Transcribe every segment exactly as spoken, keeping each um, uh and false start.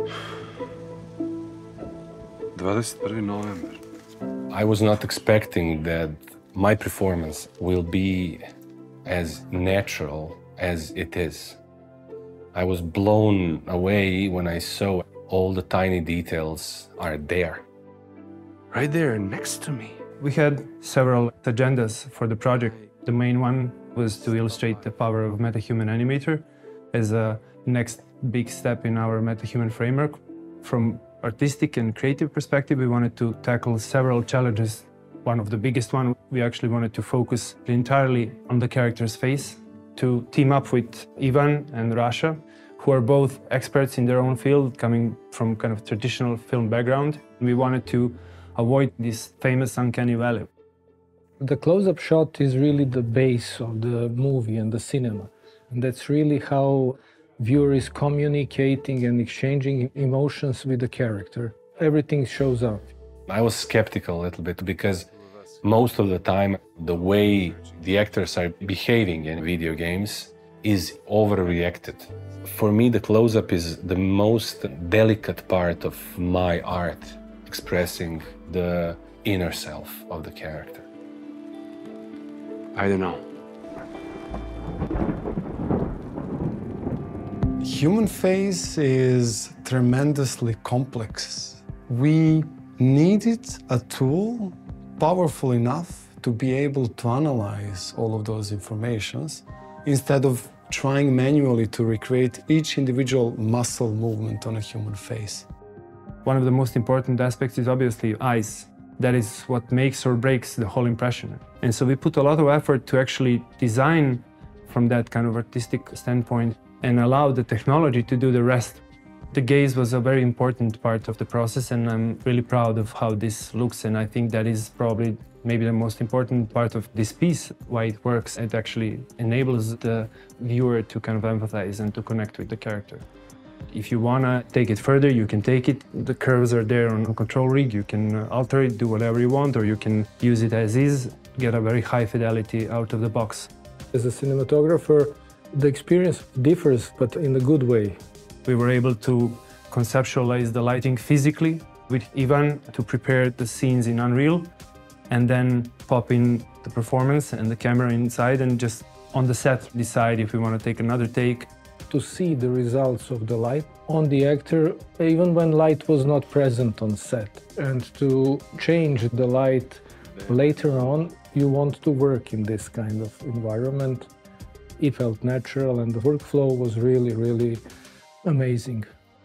dvadeset prvi novembar. I was not expecting that my performance will be as natural as it is. I was blown away when I saw all the tiny details are there. Right there, next to me. We had several agendas for the project. The main one was to illustrate the power of MetaHuman Animator as a next big step in our MetaHuman framework. From artistic and creative perspective, we wanted to tackle several challenges. One of the biggest one, we actually wanted to focus entirely on the character's face, to team up with Ivan and Rasha, who are both experts in their own field, coming from kind of traditional film background. We wanted to avoid this famous uncanny valley. The close-up shot is really the base of the movie and the cinema. And that's really how viewer is communicating and exchanging emotions with the character. Everything shows up. I was skeptical a little bit because most of the time the way the actors are behaving in video games is overreacted. For me, the close-up is the most delicate part of my art, expressing the inner self of the character. I don't know. Human face is tremendously complex. We needed a tool powerful enough to be able to analyze all of those informations instead of trying manually to recreate each individual muscle movement on a human face. One of the most important aspects is obviously eyes. That is what makes or breaks the whole impression. And so we put a lot of effort to actually design from that kind of artistic standpoint and allow the technology to do the rest. The gaze was a very important part of the process, and I'm really proud of how this looks, and I think that is probably maybe the most important part of this piece, why it works. It actually enables the viewer to kind of empathize and to connect with the character. If you want to take it further, you can take it. The curves are there on a control rig. You can alter it, do whatever you want, or you can use it as is, get a very high fidelity out of the box. As a cinematographer, the experience differs, but in a good way. We were able to conceptualize the lighting physically with Ivan to prepare the scenes in Unreal, and then pop in the performance and the camera inside, and just on the set decide if we want to take another take. To see the results of the light on the actor, even when light was not present on set, and to change the light later on, you want to work in this kind of environment. It felt natural, and the workflow was really, really amazing.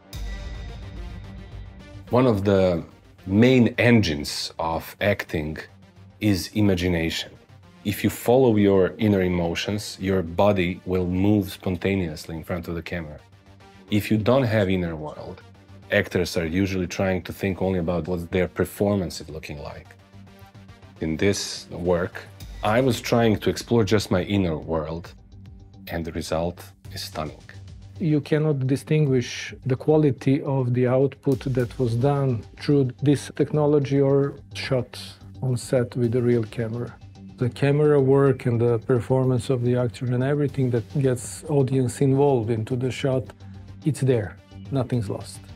One of the main engines of acting is imagination. If you follow your inner emotions, your body will move spontaneously in front of the camera. If you don't have inner world, actors are usually trying to think only about what their performance is looking like. In this work, I was trying to explore just my inner world, and the result is stunning. You cannot distinguish the quality of the output that was done through this technology or shot on set with the real camera. The camera work and the performance of the actor and everything that gets audience involved into the shot, it's there. Nothing's lost.